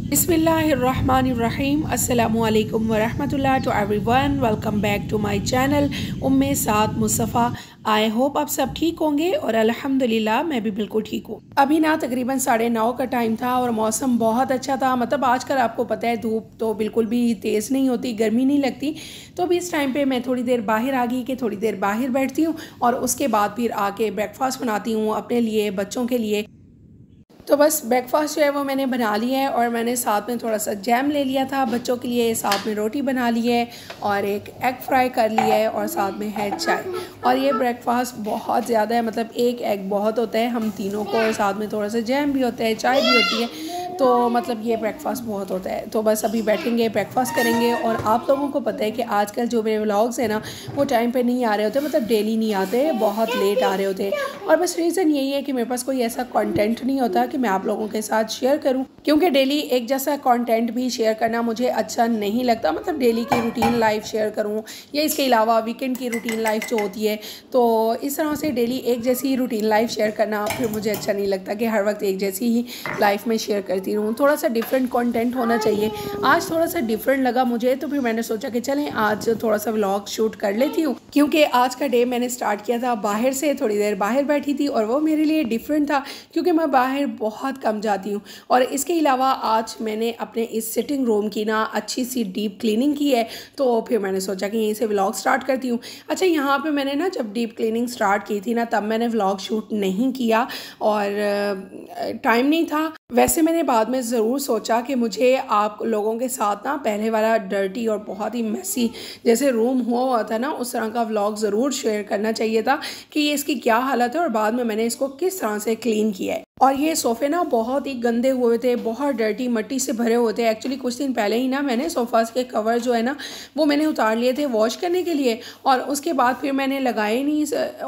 बिस्मिल्लाहिर्रहमानिर्रहीम अस्सलामुअलैकुम वरहमतुल्लाह to everyone. Welcome back to my channel Umme Saad Mustafa. I hope आप सब ठीक होंगे और अल्हम्दुलिल्लाह मैं भी बिल्कुल ठीक हूँ। अभी ना तकरीबन 9:30 का टाइम था और मौसम बहुत अच्छा था। मतलब आजकल आपको पता है धूप तो बिल्कुल भी तेज़ नहीं होती, गर्मी नहीं लगती। तो अभी इस टाइम पे मैं थोड़ी देर बाहर आ गई कि थोड़ी देर बाहर बैठती हूँ और उसके बाद फिर आके ब्रेकफास्ट बनाती हूँ अपने लिए, बच्चों के लिए। तो बस ब्रेकफास्ट जो है वो मैंने बना लिया है और मैंने साथ में थोड़ा सा जैम ले लिया था बच्चों के लिए, साथ में रोटी बना ली है और एक एग फ्राई कर लिया है और साथ में है चाय। और ये ब्रेकफास्ट बहुत ज़्यादा है, मतलब एक एग बहुत होता है हम तीनों को और साथ में थोड़ा सा जैम भी होता है, चाय भी होती है, तो मतलब ये ब्रेकफास्ट बहुत होता है। तो बस अभी बैठेंगे, ब्रेकफास्ट करेंगे। और आप लोगों को पता है कि आजकल जो मेरे व्लॉग्स हैं ना वो टाइम पे नहीं आ रहे होते, मतलब डेली नहीं आते, बहुत लेट आ रहे होते। और बस रीज़न यही है कि मेरे पास कोई ऐसा कंटेंट नहीं होता कि मैं आप लोगों के साथ शेयर करूं, क्योंकि डेली एक जैसा कंटेंट भी शेयर करना मुझे अच्छा नहीं लगता। मतलब डेली की रूटीन लाइफ शेयर करूं या इसके अलावा वीकेंड की रूटीन लाइफ जो होती है, तो इस तरह से डेली एक जैसी रूटीन लाइफ शेयर करना फिर मुझे अच्छा नहीं लगता कि हर वक्त एक जैसी ही लाइफ में शेयर करती रहूँ। थोड़ा सा डिफरेंट कंटेंट होना चाहिए। आज थोड़ा सा डिफरेंट लगा मुझे, तो फिर मैंने सोचा कि चलें आज थोड़ा सा व्लॉग शूट कर लेती हूँ, क्योंकि आज का डे मैंने स्टार्ट किया था बाहर से। थोड़ी देर बाहर बैठी थी और वो मेरे लिए डिफरेंट था क्योंकि मैं बाहर बहुत कम जाती हूँ। और इसके अलावा आज मैंने अपने इस सिटिंग रूम की ना अच्छी सी डीप क्लीनिंग की है, तो फिर मैंने सोचा कि यहीं से व्लॉग स्टार्ट करती हूँ। अच्छा, यहाँ पे मैंने ना जब डीप क्लीनिंग स्टार्ट की थी ना तब मैंने व्लॉग शूट नहीं किया और टाइम नहीं था। वैसे मैंने बाद में ज़रूर सोचा कि मुझे आप लोगों के साथ ना पहले वाला डर्टी और बहुत ही मैसी जैसे रूम हुआ था ना उस तरह का व्लॉग ज़रूर शेयर करना चाहिए था कि ये इसकी क्या हालत है और बाद में मैंने इसको किस तरह से क्लीन किया है। और ये सोफ़े ना बहुत ही गंदे हुए थे, बहुत डर्टी मिट्टी से भरे हुए थे। एक्चुअली कुछ दिन पहले ही ना मैंने सोफ़ास के कवर जो है ना वो मैंने उतार लिए थे वॉश करने के लिए और उसके बाद फिर मैंने लगाए नहीं।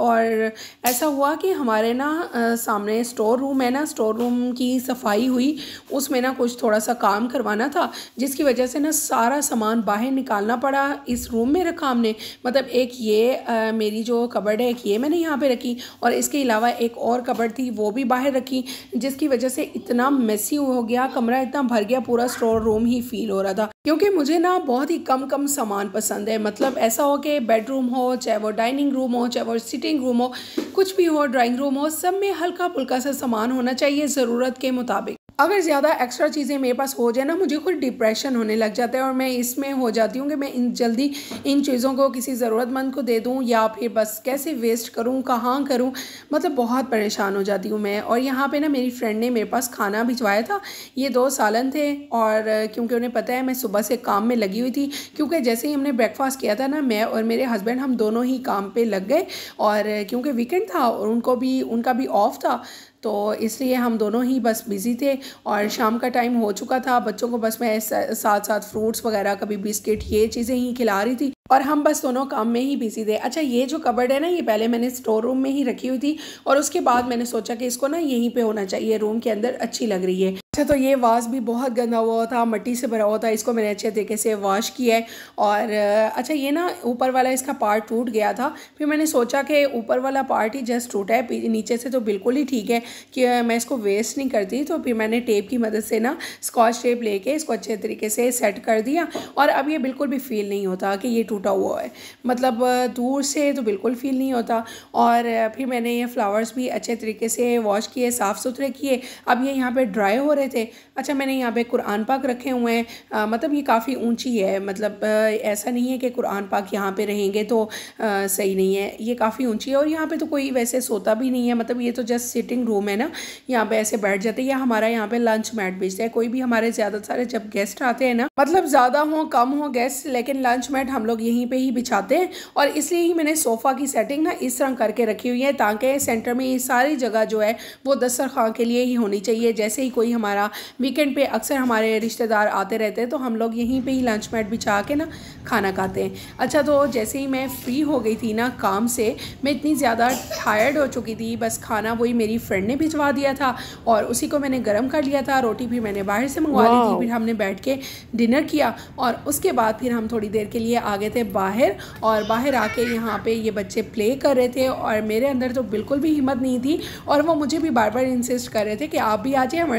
और ऐसा हुआ कि हमारे ना सामने स्टोर रूम है ना, स्टोर रूम की सफाई हुई, उसमें ना कुछ थोड़ा सा काम करवाना था जिसकी वजह से ना सारा सामान बाहर निकालना पड़ा। इस रूम में रखा हमने, मतलब एक ये मेरी जो कबर्ड है एक ये मैंने यहाँ पे रखी और इसके अलावा एक और कबर्ड थी वो भी बाहर रखी, जिसकी वजह से इतना मेसी हो गया, कमरा इतना भर गया, पूरा स्टोर रूम ही फील हो रहा था। क्योंकि मुझे ना बहुत ही कम सामान पसंद है, मतलब ऐसा हो कि बेडरूम हो, चाहे वो डाइनिंग रूम हो, चाहे वो सिटिंग रूम हो, कुछ भी हो, ड्राइंग रूम हो, सब में हल्का फुल्का सा सामान होना चाहिए ज़रूरत के मुताबिक। अगर ज़्यादा एक्स्ट्रा चीज़ें मेरे पास हो जाए ना मुझे खुद डिप्रेशन होने लग जाता है और मैं इसमें हो जाती हूँ कि मैं जल्दी इन चीज़ों को किसी ज़रूरतमंद को दे दूँ या फिर बस कैसे वेस्ट करूँ, कहाँ करूँ, मतलब बहुत परेशान हो जाती हूँ मैं। और यहाँ पे ना मेरी फ्रेंड ने मेरे पास खाना भिजवाया था, ये 2 सालन थे और क्योंकि उन्हें पता है मैं सुबह से काम में लगी हुई थी, क्योंकि जैसे ही हमने ब्रेकफास्ट किया था ना मैं और मेरे हस्बैंड हम दोनों ही काम पर लग गए और क्योंकि वीकेंड था और उनका भी ऑफ था, तो इसलिए हम दोनों ही बस बिज़ी थे। और शाम का टाइम हो चुका था, बच्चों को बस मैं साथ साथ फ्रूट्स वगैरह, कभी बिस्किट, ये चीज़ें ही खिला रही थी और हम बस दोनों काम में ही बिजी थे। अच्छा, ये जो कबर्ड है ना ये पहले मैंने स्टोर रूम में ही रखी हुई थी और उसके बाद मैंने सोचा कि इसको ना यहीं पे होना चाहिए, रूम के अंदर अच्छी लग रही है। अच्छा, तो ये वास भी बहुत गंदा हुआ था, मिट्टी से भरा हुआ था, इसको मैंने अच्छे तरीके से वॉश किया है। और अच्छा, ये ना ऊपर वाला इसका पार्ट टूट गया था, फिर मैंने सोचा कि ऊपर वाला पार्ट ही जस्ट टूटा है, नीचे से तो बिल्कुल ही ठीक है कि मैं इसको वेस्ट नहीं करती। तो फिर मैंने टेप की मदद से ना स्कॉच टेप लेके इसको अच्छे तरीके से सेट कर दिया और अब ये बिल्कुल भी फील नहीं होता कि ये टूटा हुआ है, मतलब दूर से तो बिल्कुल फील नहीं होता। और फिर मैंने ये फ्लावर्स भी अच्छे तरीके से वॉश किए, साफ़ सुथरे किए। अब ये यहाँ पे ड्राई हो रहे थे। अच्छा, मैंने यहाँ पे कुरान पाक रखे हुए हैं, मतलब ये काफ़ी ऊंची है, मतलब ऐसा नहीं है कि कुरान पाक यहाँ पे रहेंगे तो सही नहीं है, ये काफ़ी ऊंची है और यहाँ पे तो कोई वैसे सोता भी नहीं है, मतलब ये तो जस्ट सिटिंग रूम है ना, यहाँ पे ऐसे बैठ जाते हैं। या हमारा यहाँ पे लंच मैट बिछता है, कोई भी हमारे ज़्यादा सारे जब गेस्ट आते हैं ना, मतलब ज़्यादा हो कम हो गेस्ट, लेकिन लंच मैट हम लोग यहीं पे ही बिछाते हैं। और इसलिए ही मैंने सोफ़ा की सेटिंग ना इस तरह करके रखी हुई है ताकि सेंटर में ये सारी जगह जो है वो दस्तरखान के लिए ही होनी चाहिए। जैसे ही कोई हमारा वीकेंड पे अक्सर हमारे रिश्तेदार आते रहते हैं तो हम लोग यहीं पे ही लंच मैट बिछा के ना खाना खाते हैं। अच्छा, तो जैसे ही मैं फ्री हो गई थी ना काम से, मैं इतनी ज़्यादा टायर्ड हो चुकी थी, बस खाना वही मेरी फ्रेंड ने भिजवा दिया था और उसी को मैंने गर्म कर लिया था। रोटी भी मैंने बाहर से मंगवा ली थी, फिर हमने बैठ के डिनर किया और उसके बाद फिर हम थोड़ी देर के लिए आ गए थे बाहर। और बाहर आके यहाँ पे ये बच्चे प्ले कर रहे थे और मेरे अंदर तो बिल्कुल भी हिम्मत नहीं थी और वो मुझे भी बार बार इंसिस्ट कर रहे थे कि आप भी आ जाइए, हमारे साथ खेल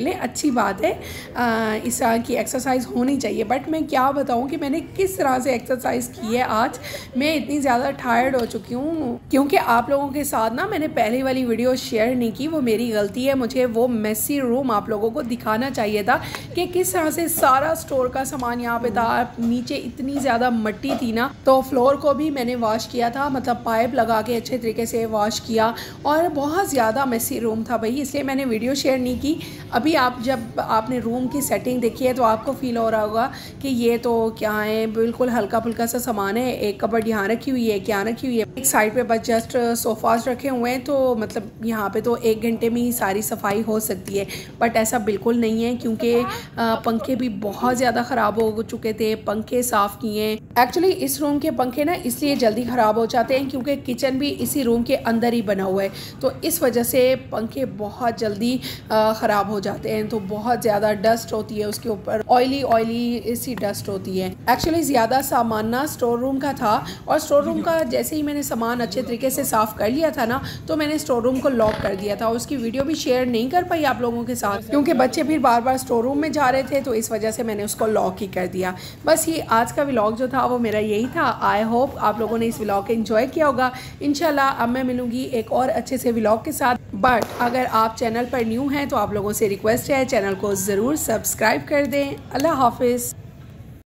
लें, अच्छी बात है, इस तरह की एक्सरसाइज होनी चाहिए। बट मैं क्या बताऊँ कि मैंने किस तरह से एक्सरसाइज की है। आज मैं इतनी ज़्यादा टायर्ड हो चुकी हूँ क्योंकि आप लोगों के साथ ना मैंने पहले वाली वीडियो शेयर नहीं की, वो मेरी गलती है। मुझे वो मेसी रूम आप लोगों को दिखाना चाहिए था कि किस तरह से सारा स्टोर का सामान यहाँ पे था। नीचे इतनी ज़्यादा मिट्टी थी ना, तो फ्लोर को भी मैंने वॉश किया था, मतलब पाइप लगा के अच्छे तरीके से वॉश किया, और बहुत ज़्यादा मेसी रूम था भाई, इसलिए मैंने वीडियो शेयर नहीं की। अभी जब आपने रूम की सेटिंग देखी है तो आपको फील हो रहा होगा कि ये तो क्या है, बिल्कुल हल्का फुल्का सा सामान है, एक कबर्ड यहाँ रखी हुई है, क्या रखी हुई है, एक साइड पे बस जस्ट सोफास रखे हुए हैं, तो मतलब यहाँ पे तो 1 घंटे में ही सारी सफाई हो सकती है। बट ऐसा बिल्कुल नहीं है क्योंकि पंखे भी बहुत ज़्यादा ख़राब हो चुके थे, पंखे साफ़ किए। एक्चुअली इस रूम के पंखे ना इसलिए जल्दी ख़राब हो जाते हैं क्योंकि किचन भी इसी रूम के अंदर ही बना हुआ है, तो इस वजह से पंखे बहुत जल्दी ख़राब हो जाते हैं। तो बहुत ज़्यादा डस्ट होती है उसके ऊपर, ऑयली सी डस्ट होती है। एक्चुअली ज़्यादा सामान ना स्टोर रूम का था, और स्टोर रूम का जैसे ही मैंने सामान अच्छे तरीके से साफ़ कर लिया था ना, तो मैंने स्टोर रूम को लॉक कर दिया था। उसकी वीडियो भी शेयर नहीं कर पाई आप लोगों के साथ क्योंकि बच्चे फिर बार बार स्टोर रूम में जा रहे थे, तो इस वजह से मैंने उसको लॉक ही कर दिया। बस ये आज का व्लॉग जो था वो मेरा यही था। आई होप आप लोगों ने इस व्लॉग को एंजॉय किया होगा। इंशाल्लाह अब मैं मिलूंगी एक और अच्छे से व्लॉग के साथ। बट अगर आप चैनल पर न्यू हैं तो आप लोगों से रिक्वेस्ट है, चैनल को ज़रूर सब्सक्राइब कर दें। अल्लाह हाफिज़।